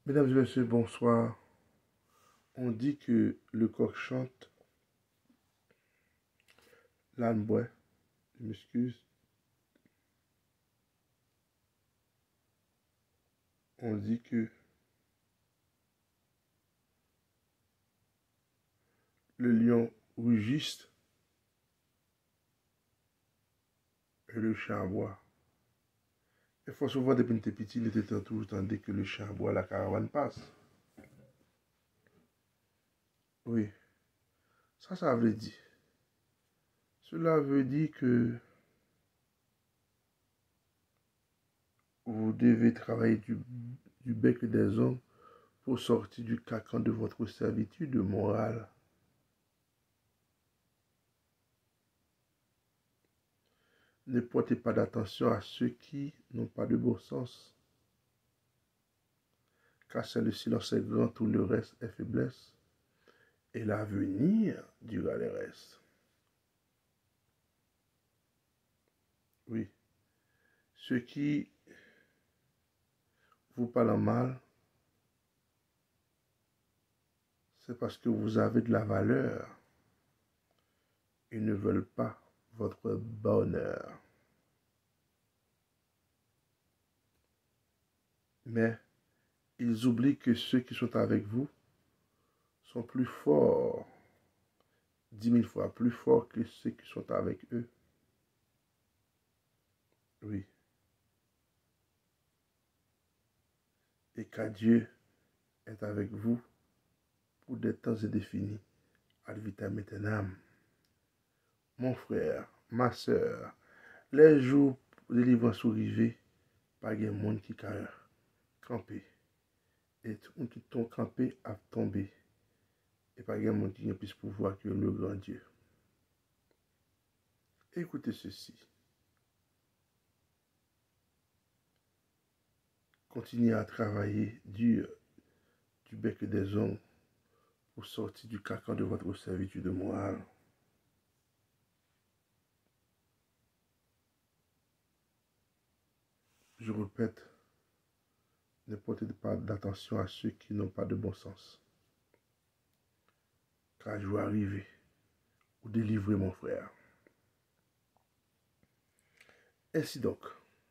Mesdames et messieurs, bonsoir. On dit que le coq chante, l'âne boit. Je m'excuse. On dit que le lion rugisse et le chat aboie. Il faut souvent, depuis que petit, il était toujours tandis que le chat aboie, la caravane passe. Oui, ça veut dire. Cela veut dire que vous devez travailler du bec des hommes pour sortir du carcan de votre servitude morale. Ne portez pas d'attention à ceux qui n'ont pas de bon sens, car c'est le silence est grand, tout le reste est faiblesse, et l'avenir dira les restes. Oui, ceux qui vous parlent mal, c'est parce que vous avez de la valeur. Ils ne veulent pas votre bonheur. Mais ils oublient que ceux qui sont avec vous sont plus forts, 10 000 fois plus forts que ceux qui sont avec eux. Oui. Et car Dieu est avec vous pour des temps indéfinis, ad vitam aeternam. Mon frère, ma soeur, les jours de délivrance sont arrivés, pas de monde qui a campé. Et tout le monde qui tombe campé a tombé. Et pas de monde qui a plus pouvoir que le grand Dieu. Écoutez ceci. Continuez à travailler dur du bec des hommes pour sortir du carcan de votre servitude morale. Je répète, ne portez pas d'attention à ceux qui n'ont pas de bon sens. Car je vais arriver ou délivrer mon frère. Ainsi donc,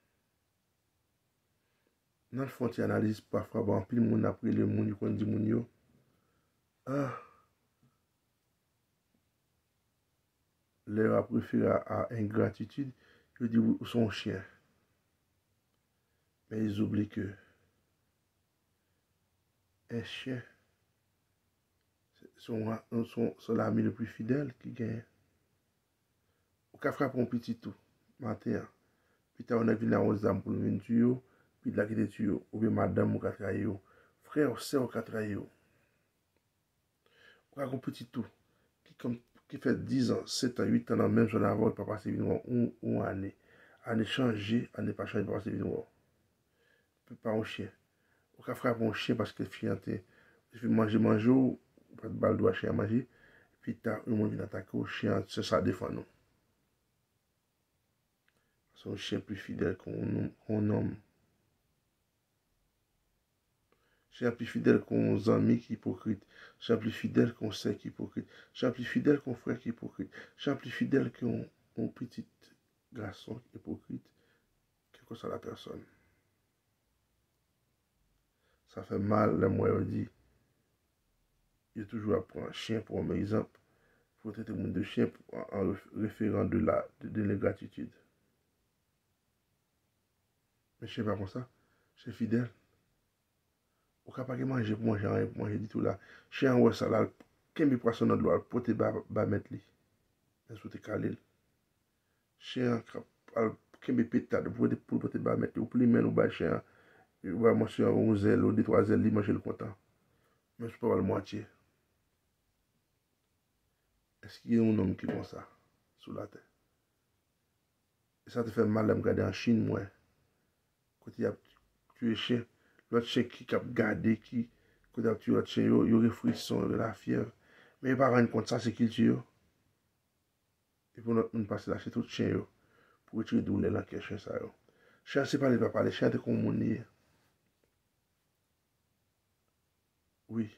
dans le fond, tu analyses parfois, bon, puis le monde après le monde, qu'on dit moun yo, ah, leur a préféré à ingratitude, ils disent ou son chien. Mais ils oublient que un chien, c'est l'ami le plus fidèle qui gagne. Ou qu'à frapper un petit tout, matin, puis tu as un avis dans les âmes pour le venir tuer, puis de la quitter tuer, ou bien madame ou qu'à trahir, frère, sœur ou qu'à trahir. Ou qu'à un petit tout, qui fait 10 ans, 7 ans, 8 ans, dans le même zone avant, il peut passer une année. Année changée, année pas changée, il peut passer une année. Pas un chien. Ou qu'à frapper un chien parce que le chien fait manger, ou pas de balle de chien à manger, puis tu as un monde qui attaque au chien, c'est ça défend nous. C'est un chien plus fidèle qu'on homme. Chien plus fidèle qu'on ami qui hypocrite. Chien plus fidèle qu'on sait qui hypocrite. Chien plus fidèle qu'on frère qui hypocrite. Chien plus fidèle qu'on petit garçon hypocrite. Quelle que soit la personne. Ça fait mal, les moi dit. Il toujours à prendre un chien pour un exemple. Il faut traiter le monde de chien en référant de l'ingratitude. Mais chien pas comme ça. Chien fidèle. Ou capable de manger pour manger rien, pour manger du tout là. Chien ouais ça là. Quel poisson dans l'eau pour te mettre lui. Est-ce que tu calé. Chien quel pétade pour te mettre ou pour lui mettre au bas chien. Il va manger un zèle ou deux trois zèles, il mange le content. Mais je peux pas le moitié. Est-ce qu'il y a un homme qui est comme ça sous la terre? Et ça te fait mal de me regarder en Chine, moi. Quand il y a tué chien, l'autre chien qui a gardé, quand il y a tué l'autre chien, il y a frisson, il y a la fièvre. Mais il ne va pas rendre compte ça, c'est qu'il tue. Et pour notre monde passer là, c'est tout chien, pour retirer douleur dans le chien. Ça, chien, c'est pas les papas, les chiens, c'est comme mon nez. Oui.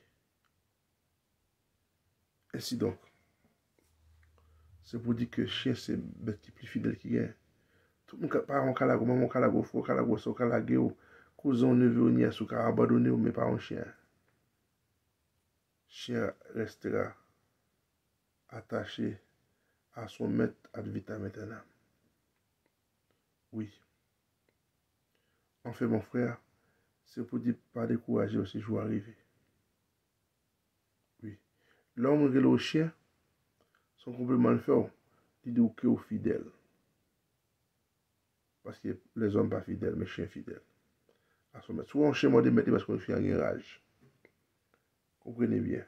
Ainsi donc, c'est pour dire que chien, c'est bête qui est plus fidèle qui est. Tout le monde, parent calago, maman calago, frère calago, so calago, cousin, neveu, nièce, ou ka abandonné, mais pas un chien. Chien restera attaché à son maître ad vitam aeternam. Oui. Enfin, mon frère, c'est pour dire pas décourager au séjour arrivé. Oui. L'homme et le chien sont complètement différents. Il dit que fidèle. Parce que les hommes pas fidèles, mais chiens fidèles. À son maître. Souvent, un chien m'a dit parce qu'on fait un rage. Comprenez bien.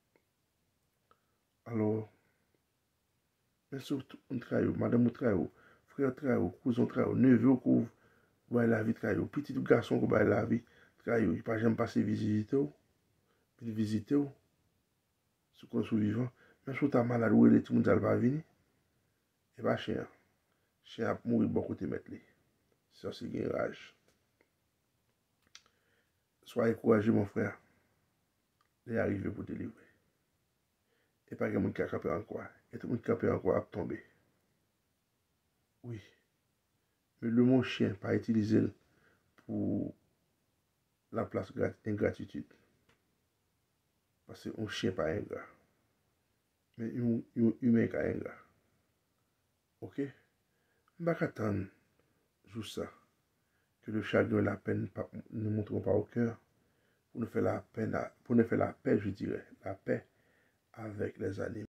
Alors, mais surtout, on travaille, madame on travaille, frère travaille, cousin travaille, neveu couvre, va la vie travaille, petit garçon qui va la vie travaille, il pas jamais passer visiter, puis visiter, ce qu'on est vivant. Même si tu as malade ou tout le monde va venir, et pas chien. Chien a mourir bon côté mettre les. Ça, c'est une rage. Soyez courageux, mon frère. Il est arrivé pour délivrer. Et pas quelqu'un qui a capé encore. Et tout le monde qui a capé encore a tombé. Oui. Mais le mot chien, pas utilisé pour la place ingratitude. Parce qu'un chien pas ingrat. Mais un humain qui est ingrat. Ok? Je ne vais pas attendre juste ça. Que le chagrin, la peine ne montreront pas au cœur. Pour nous faire la peine, pour nous faire la paix, je dirais. La paix avec les animaux.